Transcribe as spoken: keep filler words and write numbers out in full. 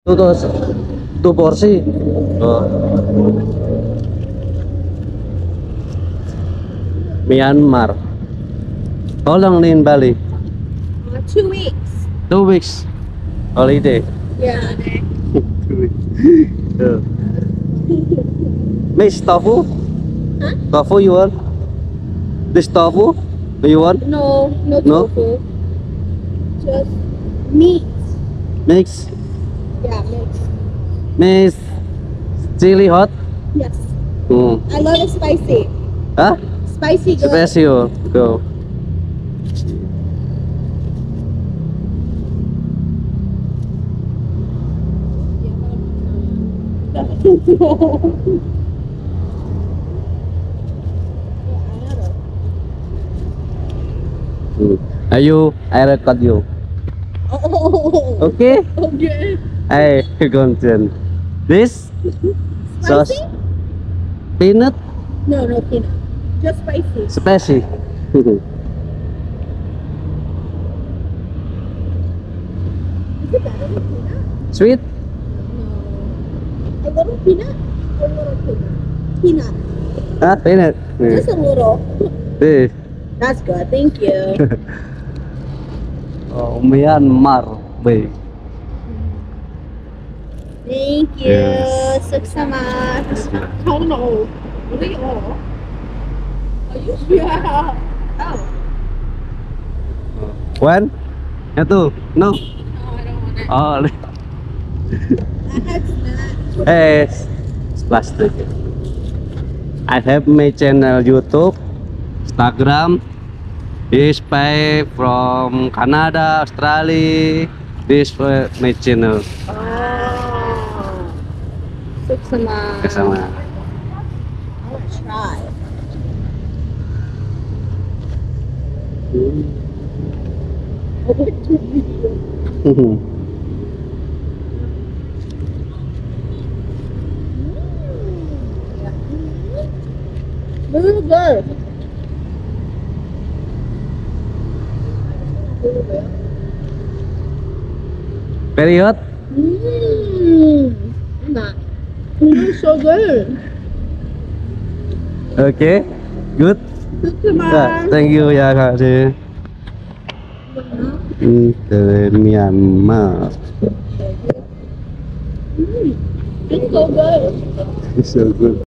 Tuh, tuh, tuh porsi. Oh. Myanmar. How long in Bali? Uh, two weeks. Two weeks. Holiday. Yeah. Two weeks. Yeah. Miss tofu? Huh? Tofu you want? This tofu? You want? No, no No? tofu. Just meat. Mix. Yeah, mix. Miss chili hot? Yes. Hmm. I love it spicy. Huh? Spicy good. Special. Go. Hmm. Ayo, I record you. Oh. Okay? Okay. I content. This sauce Spicy? peanut No, no peanut. Just spicy. spicy. Is it better than peanut? Sweet. No. A little peanut? A little peanut. Peanut. Ah, peanut. Hmm. Just a little. This. That's good. Thank you. Oh, Myanmar. Baik. Thank you. Yes. Suksama. Oh no. Really? Oh. Are you sure? Oh. When? Itu. No. No, I don't want it. Oh, I had snacks. eh, it's plastic. I have my channel YouTube, Instagram. This pay from Canada, Australia. This for my channel. Oh. Suksama. Sama. I want to try. I went to video. Really good. Very hot. Mmm. Nah. It's so good. Okay, good. Ya, thank you ya Kak Si. Hmm, dari Myanmar. Mm. It's so good. So good.